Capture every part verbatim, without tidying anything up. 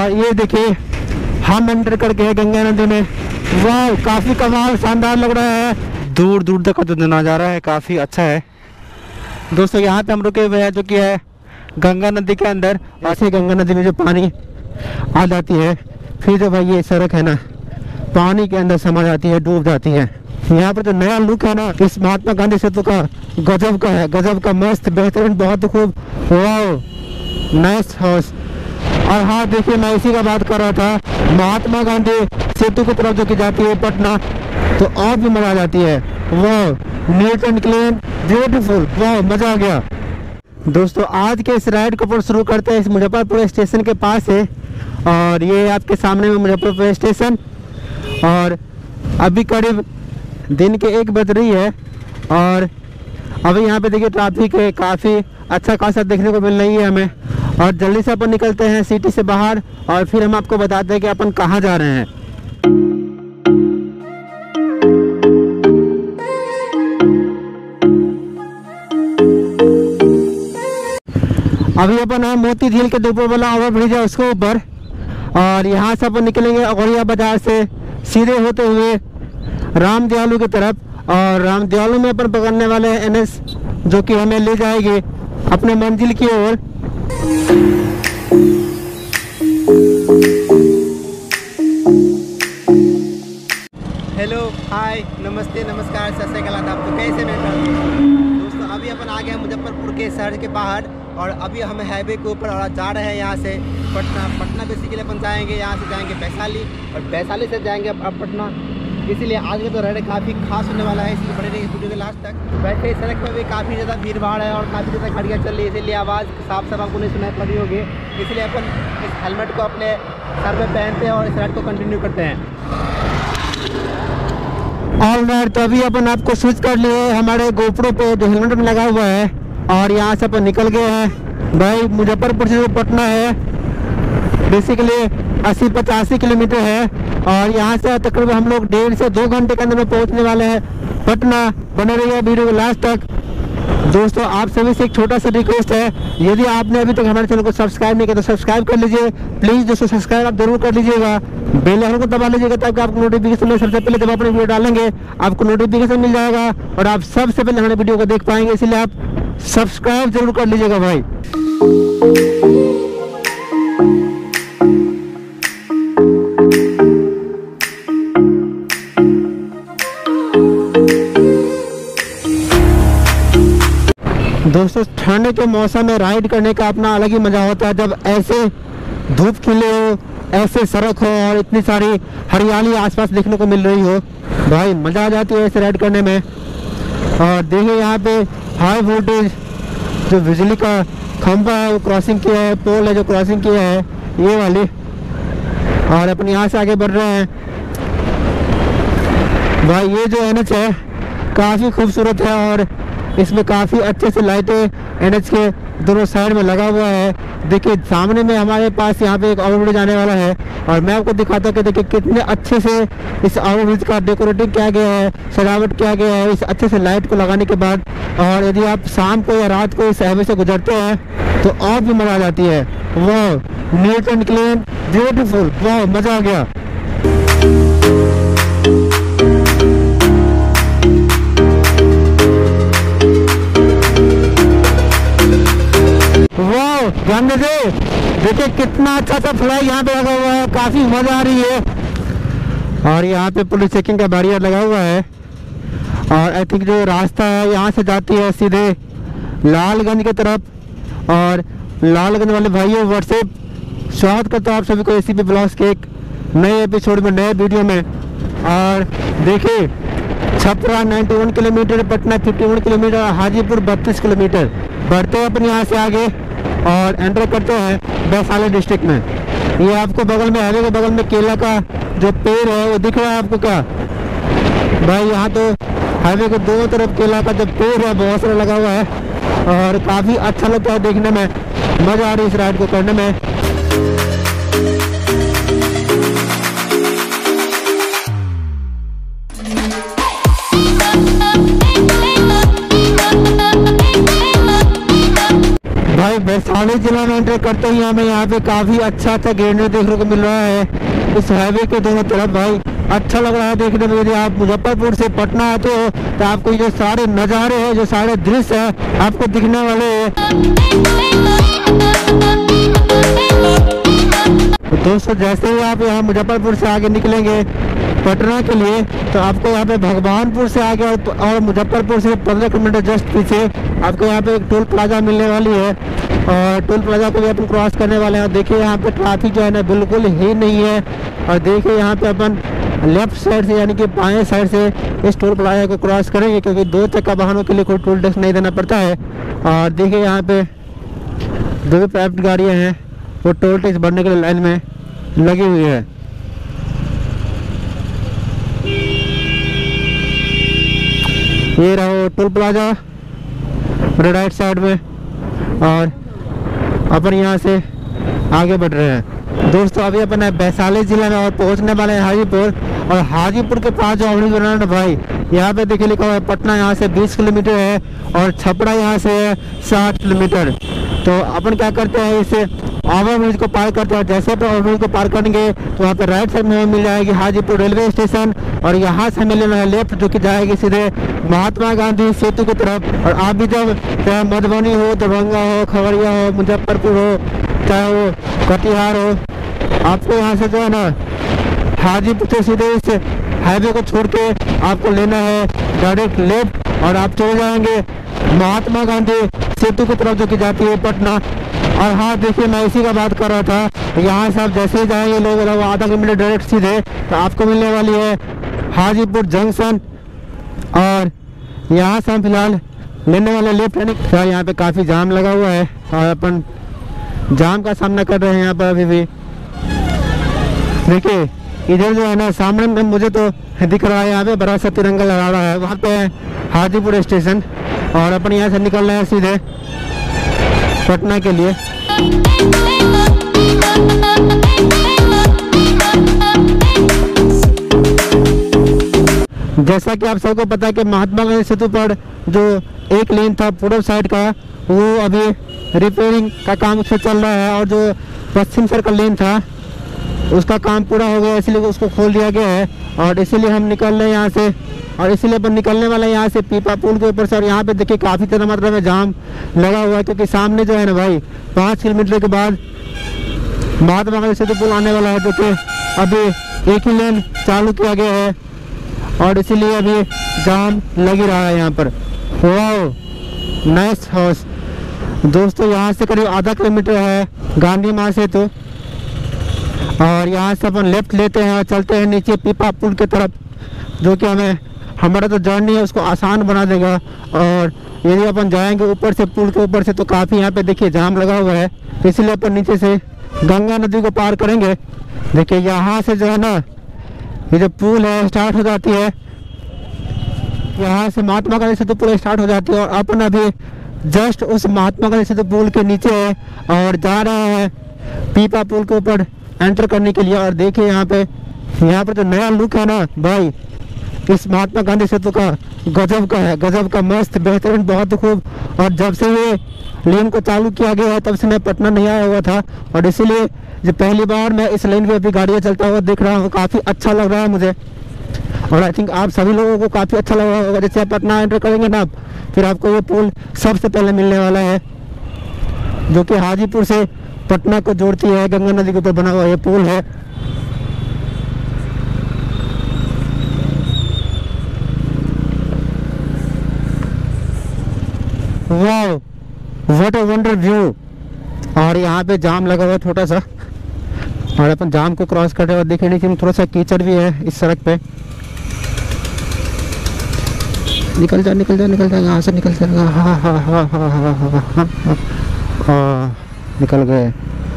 और ये देखिए हम एंटर करके है गंगा नदी में। वाह, काफी कमाल शानदार लग रहा है। दूर दूर तक का जो नज़ारा है काफी अच्छा है। दोस्तों यहाँ पे हम रुके हुए हैं जो कि है गंगा नदी के अंदर। ऐसे गंगा नदी में जो पानी आ जाती है, फिर जो भाई ये सड़क है ना पानी के अंदर समा जाती है, डूब जाती है। यहाँ पर जो नया लुक है ना इस महात्मा गांधी सेतु का गजब का है, गजब का, मस्त, बेहतरीन, बहुत खूब। वाह, नाइस हाउस। और हाँ देखिए, मैं इसी का बात कर रहा था, महात्मा गांधी सेतु की तरफ जो की जाती है पटना, तो और भी मजा आ जाती है। वाह, नीट एंड क्लीन, ब्यूटीफुल, वाह, मजा आ गया। दोस्तों आज के इस राइड को पर शुरू करते हैं इस मुजफ्फरपुर स्टेशन के पास से। और ये आपके सामने में मुजफ्फरपुर स्टेशन, और अभी करीब दिन के एक बज रही है। और अभी यहाँ पे देखिए ट्रैफिक है, काफ़ी अच्छा खासा देखने को मिल रही है हमें। और जल्दी से अपन निकलते हैं सिटी से बाहर और फिर हम आपको बताते हैं कि अपन कहाँ जा रहे हैं। अभी अपन है मोती झील के ऊपर वाला ओवर ब्रिज है उसके ऊपर, और यहाँ से अपन निकलेंगे औरैया बाजार से सीधे होते हुए राम दयालु की तरफ। और राम दयालु में अपन पकड़ने वाले हैं एन एस, जो कि हमें ले जाएगी अपने मंजिल की ओर। हेलो, हाय, नमस्ते, नमस्कार, सत श्री अकाल। आप तो कैसे में दोस्तों, अभी अपन आ गए मुजफ्फरपुर के शहर के बाहर, और अभी हम हाईवे के ऊपर और जा रहे हैं यहाँ से पटना। पटना बेसिकली अपन जाएंगे, यहाँ से जाएंगे वैशाली, और वैशाली से जाएंगे अब पटना। इसीलिए आज का तो राइड काफ़ी खास होने वाला है, इसलिए बने रहेंगे वीडियो के लास्ट तक। वैसे इस सड़क पर भी काफ़ी ज़्यादा भीड़ भाड़ है और काफ़ी ज़्यादा गाड़ियाँ चल रही है, इसीलिए आवाज़ साफ साफ आपको नहीं सुनाई पड़ रही होगी। इसलिए अपन इस हेलमेट को अपने सर में पहनते हैं और इस राइड को कंटिन्यू करते हैं। ऑल राइट, तो अभी अपन आपको स्विच कर लिए हमारे गोप्रो पे जो हेलमेट में लगा हुआ है, और यहाँ से अपन निकल गए हैं। भाई मुजफ्फरपुर से जो पटना है बेसिकली अस्सी पचासी किलोमीटर है, और यहाँ से तकरीबन हम लोग डेढ़ से दो घंटे के अंदर में पहुँचने वाले हैं पटना। बने रहिए वीडियो के लास्ट तक। दोस्तों आप सभी से एक छोटा सा रिक्वेस्ट है, यदि आपने अभी तक हमारे चैनल को सब्सक्राइब नहीं किया तो सब्सक्राइब कर लीजिए प्लीज़। दोस्तों सब्सक्राइब आप जरूर कर लीजिएगा, बेल आइकन को दबा लीजिएगा ताकि आपको नोटिफिकेशन में सबसे पहले जब अपने वीडियो डालेंगे आपको नोटिफिकेशन मिल जाएगा और आप सबसे पहले हमारे वीडियो को देख पाएंगे। इसलिए आप सब्सक्राइब जरूर कर लीजिएगा भाई। दोस्तों ठंड के मौसम में राइड करने का अपना अलग ही मजा होता है, जब ऐसे धूप खिले हो, ऐसे सड़क हो और इतनी सारी हरियाली आसपास देखने को मिल रही हो, भाई मजा आ जाती है ऐसे राइड करने में। और देखिए यहाँ पे हाई वोल्टेज जो बिजली का खंभा है वो क्रॉसिंग किया है, पोल है जो क्रॉसिंग किया है ये वाली, और अपन यहाँ से आगे बढ़ रहे हैं। भाई ये जो एन एच है काफ़ी खूबसूरत है और इसमें काफ़ी अच्छे से लाइटें एन एच के दोनों साइड में लगा हुआ है। देखिए सामने में हमारे पास यहाँ पे एक ओवरब्रिज आने वाला है, और मैं आपको दिखाता हूँ कि देखिए कितने अच्छे से इस ओवरब्रिज का डेकोरेटिंग किया गया है, सजावट किया गया है इस अच्छे से लाइट को लगाने के बाद। और यदि आप शाम को या रात को इस हाईवे से गुजरते हैं तो और भी मजा आ जाती है। वाह, नीट एंड क्लीन, ब्यूटीफुल, वाह, मजा आ गया। वाह, ध्यान दीजिए, देखिए कितना अच्छा सा फ्लैग यहाँ पे लगा हुआ है, काफी मजा आ रही है। और यहाँ पे पुलिस चेकिंग का बैरियर लगा हुआ है, और आई थिंक जो रास्ता है यहाँ से जाती है सीधे लालगंज की तरफ। और लालगंज वाले भाइयों व्हाट्सएप स्वागत करता हूँ आप सभी को ए सी पी ब्लॉग्स के एक नए एपिसोड में, नए वीडियो में। और देखिए छपरा इक्यानवे किलोमीटर, पटना इक्यावन किलोमीटर, हाजीपुर बत्तीस किलोमीटर। बढ़ते हैं अपन यहाँ से आगे और एंटर करते हैं वैशाली डिस्ट्रिक्ट में। ये आपको बगल में हाईवे के बगल में केला का जो पेड़ है वो दिख रहा है आपको क्या भाई? यहाँ तो हाईवे के दोनों तरफ केला का जो पेड़ है बहुत सारा लगा हुआ है, और काफ़ी अच्छा लगता है देखने में, मज़ा आ रही है इस राइड को करने में। भाई वैशाली जिला में एंटर करते ही हमें यहाँ पे काफी अच्छा अच्छा ग्रीनरी देखने को मिल रहा है इस हाईवे के दोनों तरफ। भाई अच्छा लग रहा है देखने में। यदि आप मुजफ्फरपुर से पटना आते हो तो आपको ये सारे नज़ारे हैं, जो सारे दृश्य है आपको दिखने वाले हैं। तो दोस्तों जैसे ही आप यहाँ मुजफ्फरपुर से आगे निकलेंगे पटना के लिए तो आपको यहाँ पे भगवानपुर से आगे और मुजफ्फरपुर से पंद्रह किलोमीटर जस्ट पीछे आपको यहाँ पे एक टोल प्लाजा मिलने वाली है और टोल प्लाजा को भी अपन क्रॉस करने वाले हैं। देखिए यहाँ पे ट्रैफिक जो है ना बिल्कुल ही नहीं है। और देखिए यहाँ पे अपन लेफ्ट साइड से यानी कि बाएं साइड से इस टोल प्लाजा को क्रॉस करेंगे, क्योंकि दो चक्का वाहनों के लिए कोई टोल टैक्स नहीं देना पड़ता है। और देखिए यहाँ पे जो भी प्राइवेट गाड़ियाँ हैं वो टोल टैक्स भरने के लिए लाइन में लगी हुई है। ये रहो टोल प्लाजा मेरे राइट साइड में और अपन यहाँ से आगे बढ़ रहे हैं। दोस्तों अभी अपन है वैशाली जिले में और पहुँचने वाले हैं हाजीपुर। और हाजीपुर के पास जो अवनी बना भाई यहाँ पे देखिए लिखा हुआ है पटना यहाँ से बीस किलोमीटर है और छपरा यहाँ से है साठ किलोमीटर। तो अपन क्या करते हैं इसे ओवर ब्रिज को पार करते हैं। जैसे अपन ओवर ब्रिज को पार करेंगे तो वहाँ पे राइट साइड में मिल जाएगी हाजीपुर रेलवे स्टेशन और यहाँ से हमें लेना है लेफ्ट, जो कि जाएगी सीधे महात्मा गांधी सेतु की तरफ। और आप भी जब चाहे मधुबनी हो, दरभंगा हो, खगड़िया हो, मुजफ्फरपुर हो, चाहे वो कटिहार हो, आपको यहाँ से जो है ना हाजीपुर से सीधे इस हाईवे को छोड़ के आपको लेना है डायरेक्ट लेफ्ट और आप चले जाएंगे महात्मा गांधी सेतु की तरफ, जो कि जाती है पटना। और हाँ देखिए मैं इसी का बात कर रहा था, यहाँ से आप जैसे ही जाएंगे लोग आधा किलोमीटर डायरेक्ट सीधे तो आपको मिलने वाली है हाजीपुर जंक्शन। और यहाँ से हम फिलहाल लेने वाले लेफ्ट यानी फिलहाल यहाँ पे काफ़ी जाम लगा हुआ है और अपन जाम का सामना कर रहे हैं यहाँ पर अभी भी। देखिए इधर जो है ना सामने में मुझे तो दिख रहा है यहाँ पे बड़ा सा तिरंगा लगा रहा है, वहाँ पे है हाजीपुर स्टेशन और अपन यहाँ से निकल रहे हैं सीधे पटना के लिए। जैसा कि आप सबको पता है कि महात्मा गांधी सेतु पर जो एक लेन था पूर्व साइड का वो अभी रिपेयरिंग का काम उससे चल रहा है और जो पश्चिम साइड का लेन था उसका काम पूरा हो गया, इसलिए उसको खोल दिया गया है। और इसीलिए हम निकल रहे हैं यहाँ से और इसीलिए अपन निकलने वाले हैं यहाँ से पीपा पुल के ऊपर से। और यहाँ पे देखिए काफ़ी ज़्यादा मात्रा में जाम लगा हुआ है, क्योंकि सामने जो है ना भाई पाँच किलोमीटर के बाद महात्मा गांधी सेतु पुल आने वाला है, जो कि अभी एक ही लेन चालू किया गया है और इसीलिए अभी जाम लग ही रहा है यहाँ पर। वाह नाइस हाउस। दोस्तों यहाँ से करीब आधा किलोमीटर है गांधी माँ सेतु और यहाँ से अपन लेफ्ट लेते हैं और चलते हैं नीचे पीपा पुल की तरफ, जो कि हमें हमारा जो जर्नी है उसको आसान बना देगा। और यदि अपन जाएंगे ऊपर से पुल के ऊपर से तो काफ़ी यहाँ पे देखिए जाम लगा हुआ है, तो इसलिए अपन नीचे से गंगा नदी को पार करेंगे। देखिए यहाँ से जो है ना ये जो पुल है स्टार्ट हो जाती है, यहाँ से महात्मा गांधी सेतु पुल स्टार्ट हो जाती है और अपन अभी जस्ट उस महात्मा गांधी सेतु पुल के नीचे है और जा रहे हैं पीपा पुल के ऊपर एंटर करने के लिए। और देखिए यहाँ पे यहाँ पर जो नया लुक है ना भाई इस महात्मा गांधी सेतु का गजब का है, गजब का मस्त बेहतरीन बहुत खूब। और जब से ये लेन को चालू किया गया है तब से मैं पटना नहीं आया हुआ था और इसीलिए जो पहली बार मैं इस लेन पे अभी गाड़ियाँ चलता हुआ देख रहा हूँ, काफ़ी अच्छा लग रहा है मुझे। और आई थिंक आप सभी लोगों को काफ़ी अच्छा लग रहा होगा। जैसे आप पटना एंटर करेंगे ना फिर आपको ये पुल सबसे पहले मिलने वाला है, जो कि हाजीपुर से पटना को जोड़ती है, गंगा नदी के ऊपर बना हुआ ये पुल है। वाह व्हाट अ वंडर व्यू। और यहाँ पे जाम लगा हुआ है छोटा सा और अपन जाम को क्रॉस कर रहे हैं। देखिए नीचे में थोड़ा सा कीचड़ भी है इस सड़क पे। निकल जा निकल जा निकल जा यहाँ से निकल जाएगा। हाँ हाँ हाँ हाँ हाँ हाँ हाँ हाँ निकल गए।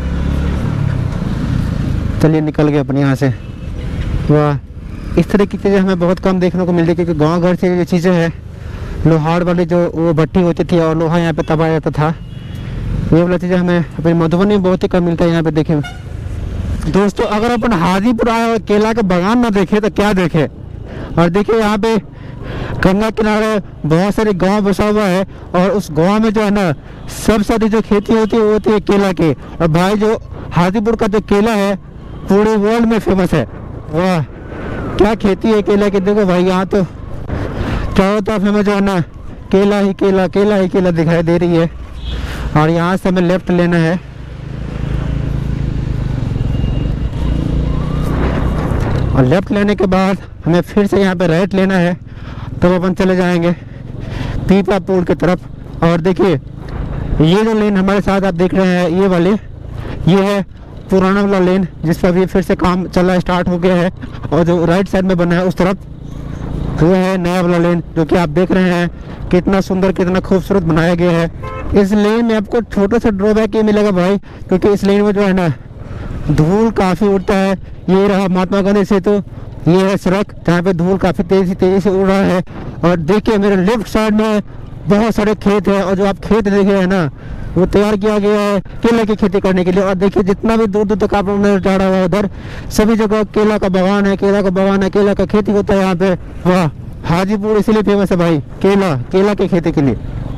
चलिए निकल गए अपन यहाँ से। वाह इस तरह की चीज़ें हमें बहुत कम देखने को मिलती है, क्योंकि गांव घर से ये चीज़ें हैं लोहार वाली जो वो भट्टी होती थी और लोहा यहाँ पे दबाया जाता था, ये वाला चीज़ें हमें अपनी मधुबनी में बहुत ही कम मिलता है यहाँ पे। देखें दोस्तों अगर अपन हाजीपुर आए और केला के बागान ना देखे तो क्या देखे। और देखिए यहाँ पे गंगा किनारे बहुत सारे गांव बसा हुआ है और उस गांव में जो है ना सबसे अधिक जो खेती होती है वो होती है केला की। और भाई जो हाजीपुर का जो केला है पूरे वर्ल्ड में फेमस है। वाह क्या खेती है केला की। देखो भाई यहाँ तो चारों तरफ हमें जो है ना केला ही केला केला ही केला दिखाई दे रही है। और यहाँ से हमें लेफ्ट लेना है और लेफ्ट लेने के बाद हमें फिर से यहाँ पे राइट लेना है, तब अपन चले जाएंगे पीपा पुल की तरफ। और देखिए ये जो लेन हमारे साथ आप देख रहे हैं ये वाले, ये है पुराना वाला लेन जिस पर अभी फिर से काम चलना स्टार्ट हो गया है। और जो राइट साइड में बना है उस तरफ वो है नया वाला लेन जो कि आप देख रहे हैं कितना सुंदर कितना खूबसूरत बनाया गया है। इस लेन में आपको छोटा सा ड्रॉबैक ये मिलेगा भाई, क्योंकि इस लेन में जो है ना धूल काफ़ी उड़ता है। ये रहा महात्मा गांधी सेतु, ये है सड़क जहाँ पे धूल काफ़ी तेजी तेजी से उड़ रहा है। और देखिए मेरे लेफ्ट साइड में बहुत सारे खेत है और जो आप खेत देख रहे हैं ना वो तैयार किया गया है केले की खेती करने के लिए। और देखिए जितना भी दूर दूर तक आप लोगों जा रहा है उधर सभी जगह केला का बागान है, केला का बागान है, केला का खेती होता है यहाँ पे। वाह हाजीपुर इसलिए फेमस है भाई केला केला की खेती के लिए।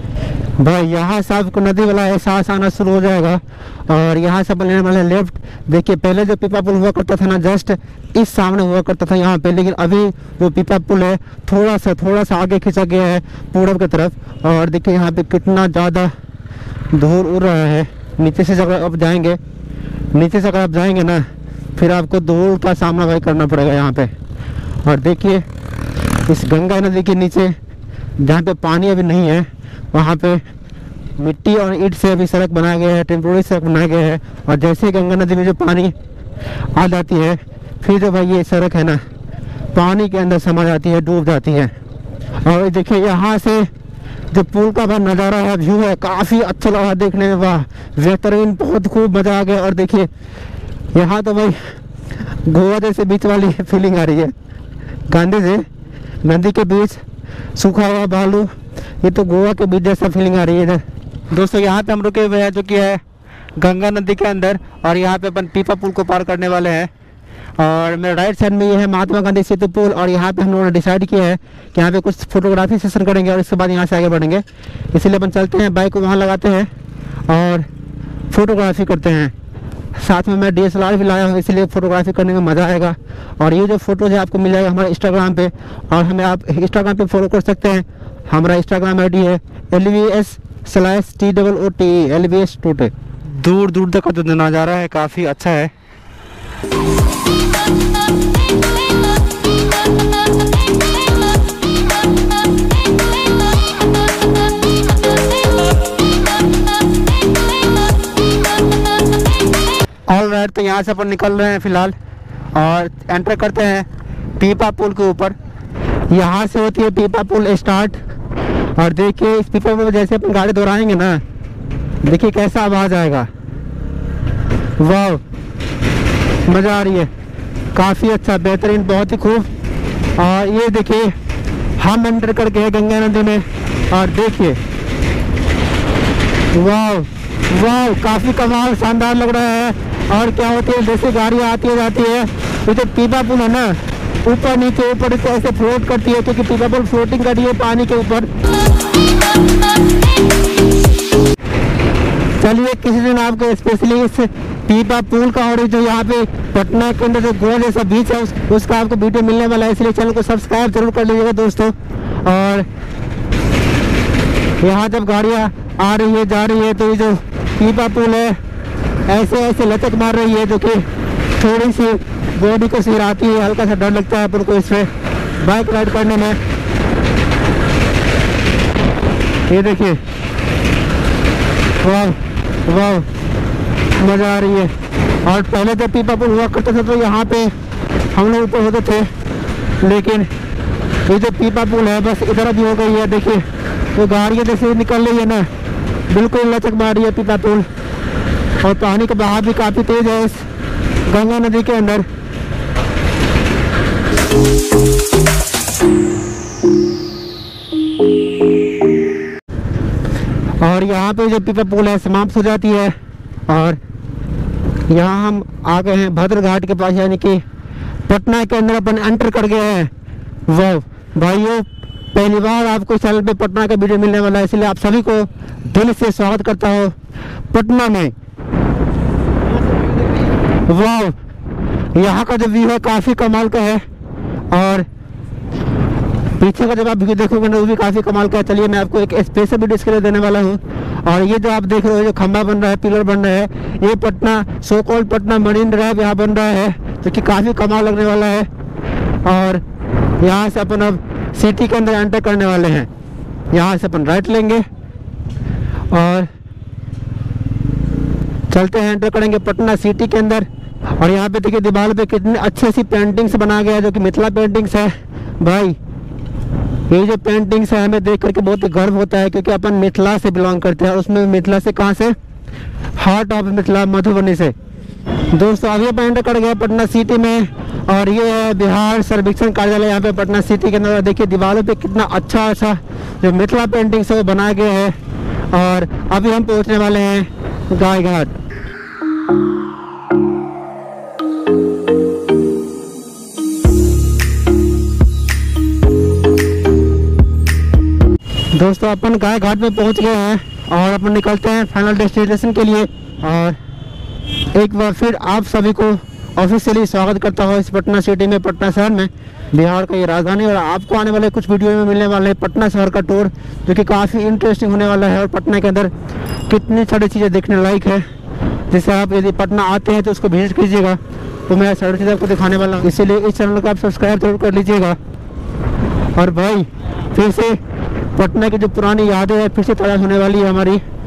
भाई यहाँ से आपको नदी वाला एहसास आना शुरू हो जाएगा। और यहाँ से लेने वाले लेफ्ट देखिए पहले जो पीपा पुल हुआ करता था ना जस्ट इस सामने हुआ करता था यहाँ पे, लेकिन अभी जो पीपा पुल है थोड़ा सा थोड़ा सा आगे खींचा गया है पूरब की तरफ। और देखिए यहाँ पे कितना ज़्यादा धूल उड़ रहा है। नीचे से अगर आप जाएंगे नीचे से अगर आप जाएंगे ना फिर आपको धूल का सामना भाई करना पड़ेगा यहाँ पे। और देखिए इस गंगा नदी के नीचे जहाँ पे पानी अभी नहीं है वहाँ पे मिट्टी और ईंट से अभी सड़क बनाया गया है, टेम्पोररी सड़क बनाया गया है। और जैसे ही गंगा नदी में जो पानी आ जाती है फिर जो भाई ये सड़क है ना पानी के अंदर समा जाती है, डूब जाती है। और देखिए यहाँ से जो पुल का भाई नज़ारा है व्यू है काफ़ी अच्छा लगा देखने में। वाह बेहतरीन बहुत खूब मज़ा आ गया। और देखिए यहाँ तो भाई गोवा जैसे बीच वाली फीलिंग आ रही है, गांधी से नदी के बीच सूखा हुआ बालू, ये तो गोवा के बीच जैसा फीलिंग आ रही है इधर। दोस्तों यहाँ पे हम रुके हुए हैं जो कि है गंगा नदी के अंदर और यहाँ पे अपन पीपा पुल को पार करने वाले हैं। और मेरे राइट साइड में ये है महात्मा गांधी सेतु पुल और यहाँ पे हम लोगों ने डिसाइड किया है कि यहाँ पे कुछ फोटोग्राफी सेशन करेंगे और इसके बाद यहाँ से आगे बढ़ेंगे। इसीलिए अपन चलते हैं, बाइक को वहाँ लगाते हैं और फोटोग्राफी करते हैं। साथ में मैं डी एस एल आर भी लाया हूँ इसलिए फ़ोटोग्राफी करने में मज़ा आएगा। और ये जो फोटोज है आपको मिल जाएगा हमारे इंस्टाग्राम पे और हमें आप इंस्टाग्राम पे फॉलो कर सकते हैं। हमारा इंस्टाग्राम आई डी है L V S slash T double O T L V S टूटे। दूर दूर तक का जो नज़ारा है काफ़ी अच्छा है। ऑल राइट तो यहाँ से अपन निकल रहे हैं फिलहाल और एंटर करते हैं पीपा पुल के ऊपर। यहाँ से होती है पीपा पुल स्टार्ट। और देखिए इस पीपा पुल जैसे अपन गाड़ी दोहराएंगे ना देखिए कैसा आवाज़ आएगा। वाह मज़ा आ रही है, काफ़ी अच्छा बेहतरीन बहुत ही खूब। और ये देखिए हम एंटर करके है गंगा नदी में और देखिए वाह वाह काफ़ी कमाल शानदार लग रहा है। और क्या होती है जैसे गाड़ियाँ आती है जाती है ये जो पीपा पुल है ना ऊपर नीचे ऊपर नीचे ऐसे फ्लोट करती है क्योंकि पीपा पुल फ्लोटिंग कर रही है पानी के ऊपर। चलिए किसी दिन आपको स्पेशली इस पीपा पुल का और जो यहाँ पे पटना के अंदर जो गोवा जैसा बीच है उस, उसका आपको वीडियो मिलने वाला है, इसलिए चैनल को सब्सक्राइब जरूर कर लीजिएगा दोस्तों। और यहाँ जब गाड़ियाँ आ रही है जा रही है तो ये जो पीपा पुल है ऐसे ऐसे लचक मार रही है जो कि थोड़ी सी बॉडी को सिहराती है, हल्का सा डर लगता है अपन को इसमें बाइक राइड करने में। ये देखिए वाह वाह मज़ा आ रही है। और पहले जब पीपा पुल हुआ करता था तो यहाँ पे हम लोग ऊपर होते थे, लेकिन ये जो पीपा पुल है बस इधर भी हो गई है। देखिए तो गाड़ियाँ जैसे निकल रही है ना बिल्कुल लचक मार रही है पीपा पुल। और पानी का बहाव भी काफ़ी तेज़ है इस गंगा नदी के अंदर। और यहाँ पे जो पीपा पुल है समाप्त हो जाती है और यहाँ हम आ गए हैं भद्र घाट के पास, यानी कि पटना के अंदर अपन एंटर कर गए हैं। वाह भाइयों पहली बार आपको चैनल पे पटना का वीडियो मिलने वाला है, इसलिए आप सभी को दिल से स्वागत करता हूँ पटना में। वाह, यहाँ का जो व्यू है काफ़ी कमाल का है और पीछे का जब आप व्यू देखोगे ना वो भी काफ़ी कमाल का है। चलिए मैं आपको एक स्पेशल वीडियो इसके लिए देने वाला हूँ। और ये जो आप देख रहे हो जो खंभा बन रहा है, पिलर बन रहा है, ये Patna so called Patna marine drive यहाँ बन रहा है, जो कि काफ़ी कमाल लगने वाला है। और यहाँ से अपन अब सिटी के अंदर एंटर करने वाले हैं। यहाँ से अपन राइट लेंगे और चलते हैं, एंटर करेंगे पटना सिटी के अंदर। और यहाँ पे देखिए दीवार पे कितनी अच्छी सी पेंटिंग्स बना गया है, जो कि मिथिला पेंटिंग्स है। भाई ये जो पेंटिंग्स है हमें देख करके बहुत गर्व होता है, क्योंकि अपन मिथिला से बिलोंग करते हैं और उसमें मिथिला से कहाँ से, हार्ट ऑफ मिथिला मधुबनी से। दोस्तों अभी अपन एंटर कर गए पटना सिटी में और ये है बिहार सर्वेक्षण कार्यालय यहाँ पे पटना सिटी के अंदर। देखिए दीवारों पे कितना अच्छा अच्छा जो मिथिला पेंटिंग्स है वो बनाया गया है। और अभी हम पहुँचने वाले हैं गाय घाट। दोस्तों अपन गाय घाट में पहुंच गए हैं और अपन निकलते हैं फाइनल डेस्टिनेशन के लिए। और एक बार फिर आप सभी को ऑफिशियली स्वागत करता हूँ इस पटना सिटी में, पटना शहर में, बिहार का ये राजधानी। और आपको आने वाले कुछ वीडियो में मिलने वाले हैं पटना शहर का टूर, जो कि काफ़ी इंटरेस्टिंग होने वाला है। और पटना के अंदर कितनी सारी चीज़ें देखने लायक है, जिससे आप यदि पटना आते हैं तो उसको विजिट कीजिएगा। तो मैं सारी चीज़ें आपको दिखाने वाला हूँ, इसीलिए इस चैनल को आप सब्सक्राइब जरूर कर लीजिएगा। और भाई फिर से पटना की जो पुरानी यादें हैं फिर से ताज़ा होने वाली है हमारी।